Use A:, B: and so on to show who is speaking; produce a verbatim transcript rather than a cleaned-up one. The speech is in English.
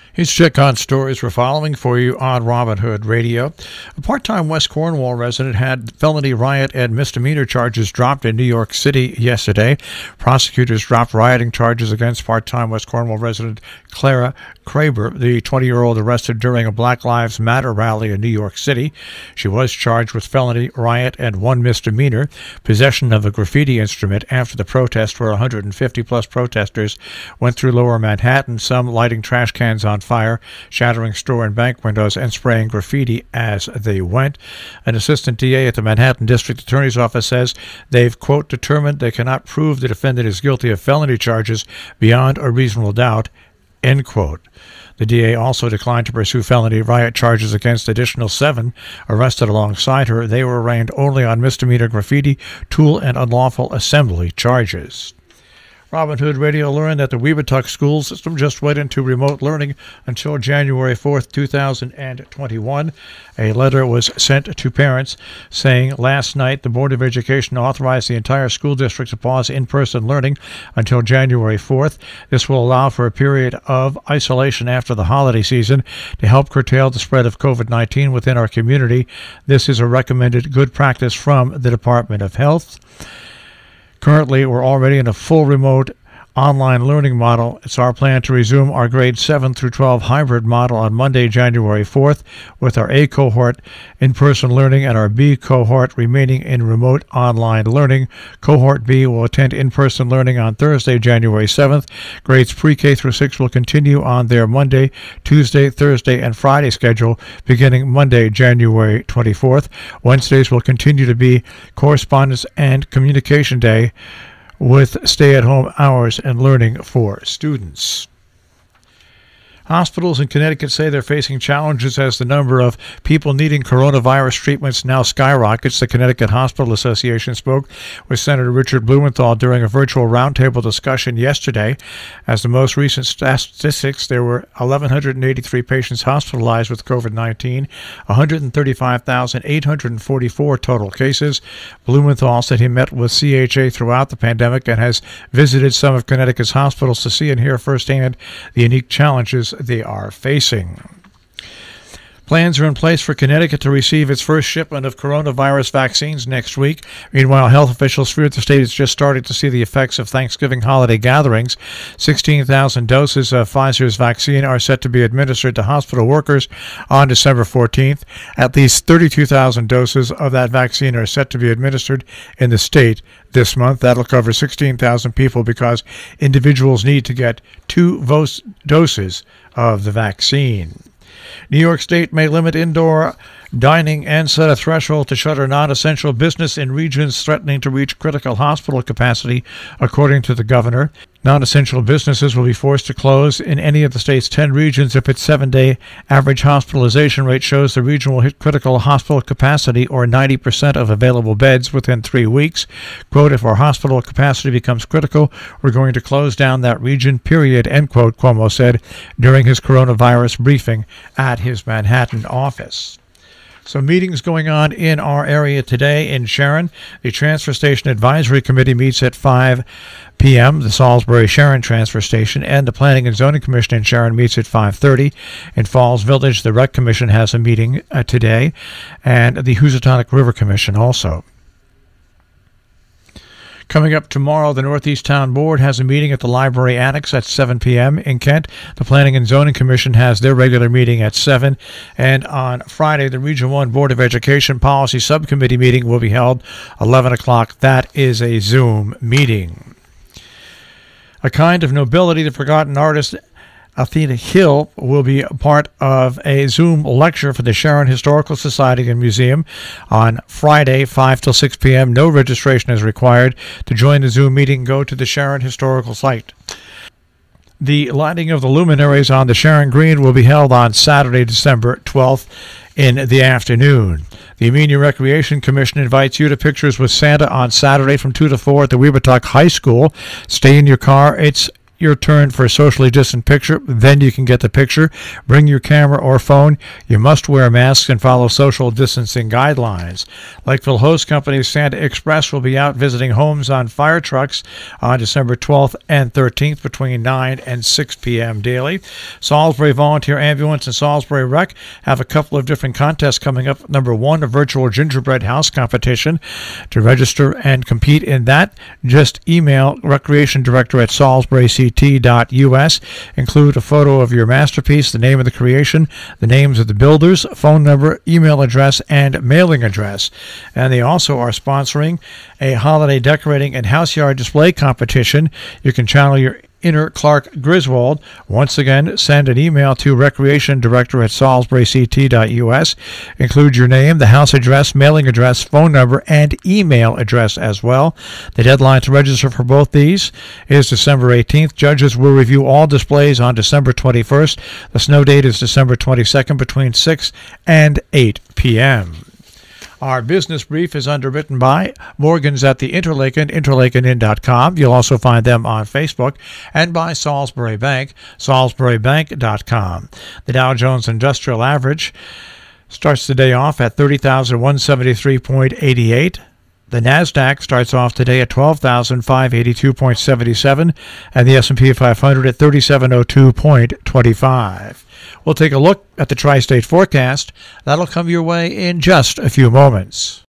A: Here's check on stories we're following for you on Robin Hood Radio. A part-time West Cornwall resident had felony riot and misdemeanor charges dropped in New York City yesterday. Prosecutors dropped rioting charges against part-time West Cornwall resident Clara Kraber, the twenty-year-old arrested during a Black Lives Matter rally in New York City. She was charged with felony riot and one misdemeanor, possession of a graffiti instrument after the protest where one hundred fifty plus protesters went through Lower Manhattan, some lighting trash cans on fire, shattering store and bank windows, and spraying graffiti as they went. An assistant D A at the Manhattan District Attorney's Office says they've, quote, determined they cannot prove the defendant is guilty of felony charges beyond a reasonable doubt, end quote. The D A also declined to pursue felony riot charges against additional seven arrested alongside her. They were arraigned only on misdemeanor graffiti, tool, and unlawful assembly charges. Robin Hood Radio learned that the Whedd school system just went into remote learning until January fourth, two thousand twenty-one. A letter was sent to parents saying last night the Board of Education authorized the entire school district to pause in-person learning until January fourth. This will allow for a period of isolation after the holiday season to help curtail the spread of COVID nineteen within our community. This is a recommended good practice from the Department of Health. Currently, we're already in a full remote online learning model. It's our plan to resume our grade seven through twelve hybrid model on Monday, January fourth, with our A cohort in-person learning and our B cohort remaining in remote online learning. Cohort B will attend in-person learning on Thursday, January seventh. Grades pre-K through six will continue on their Monday, Tuesday, Thursday, and Friday schedule beginning Monday, January twenty-fourth. Wednesdays will continue to be correspondence and communication day with stay-at-home hours and learning for students. Hospitals in Connecticut say they're facing challenges as the number of people needing coronavirus treatments now skyrockets. The Connecticut Hospital Association spoke with Senator Richard Blumenthal during a virtual roundtable discussion yesterday. As the most recent statistics, there were one thousand one hundred eighty-three patients hospitalized with COVID nineteen, one hundred thirty-five thousand eight hundred forty-four total cases. Blumenthal said he met with C H A throughout the pandemic and has visited some of Connecticut's hospitals to see and hear firsthand the unique challenges they are facing. Plans are in place for Connecticut to receive its first shipment of coronavirus vaccines next week. Meanwhile, health officials fear the state is just starting to see the effects of Thanksgiving holiday gatherings. sixteen thousand doses of Pfizer's vaccine are set to be administered to hospital workers on December fourteenth. At least thirty-two thousand doses of that vaccine are set to be administered in the state this month. That'll cover sixteen thousand people because individuals need to get two vo- doses of the vaccine. New York State may limit indoor dining and set a threshold to shutter non-essential business in regions threatening to reach critical hospital capacity, according to the governor. Non-essential businesses will be forced to close in any of the state's ten regions if its seven-day average hospitalization rate shows the region will hit critical hospital capacity or ninety percent of available beds within three weeks. Quote, if our hospital capacity becomes critical, we're going to close down that region, period, end quote, Cuomo said during his coronavirus briefing at his Manhattan office. Some meetings going on in our area today in Sharon. The Transfer Station Advisory Committee meets at five p.m. The Salisbury-Sharon Transfer Station and the Planning and Zoning Commission in Sharon meets at five thirty. In Falls Village, the Rec Commission has a meeting uh, today, and the Housatonic River Commission also. Coming up tomorrow, the Northeast Town Board has a meeting at the Library Annex at seven p.m. in Kent. The Planning and Zoning Commission has their regular meeting at seven. And on Friday, the Region one Board of Education Policy Subcommittee meeting will be held eleven o'clock. That is a Zoom meeting. A Kind of Nobility, the forgotten artist Athena Hill will be part of a Zoom lecture for the Sharon Historical Society and Museum on Friday, five till six p.m. No registration is required. To join the Zoom meeting, go to the Sharon Historical Site. The lighting of the luminaries on the Sharon Green will be held on Saturday, December twelfth in the afternoon. The Amenia Recreation Commission invites you to Pictures with Santa on Saturday from two to four at the Weebatuck High School. Stay in your car. It's your turn for a socially distant picture, then you can get the picture. Bring your camera or phone. You must wear masks and follow social distancing guidelines. Lakeville host company Santa Express will be out visiting homes on fire trucks on December twelfth and thirteenth between nine and six p.m. daily. Salisbury Volunteer Ambulance and Salisbury Rec have a couple of different contests coming up. Number one, a virtual gingerbread house competition. To register and compete in that, just email Recreation Director at Salisbury C T dot U S. Include a photo of your masterpiece, the name of the creation, the names of the builders, phone number, email address, and mailing address. And they also are sponsoring a holiday decorating and house yard display competition. You can channel your inner Clark Griswold. Once again, send an email to Recreation Director at Salisbury C T dot U S. Include your name, the house address, mailing address, phone number, and email address as well. The deadline to register for both these is December eighteenth. Judges will review all displays on December twenty-first. The snow date is December twenty-second between six and eight p.m. Our business brief is underwritten by Morgan's at the Interlaken, interlaken inn dot com. You'll also find them on Facebook, and by Salisbury Bank, salisbury bank dot com. The Dow Jones Industrial Average starts the day off at thirty thousand one hundred seventy-three point eight eight. The NASDAQ starts off today at twelve thousand five hundred eighty-two point seven seven, and the S and P five hundred at thirty-seven oh two point two five. We'll take a look at the tri-state forecast. That'll come your way in just a few moments.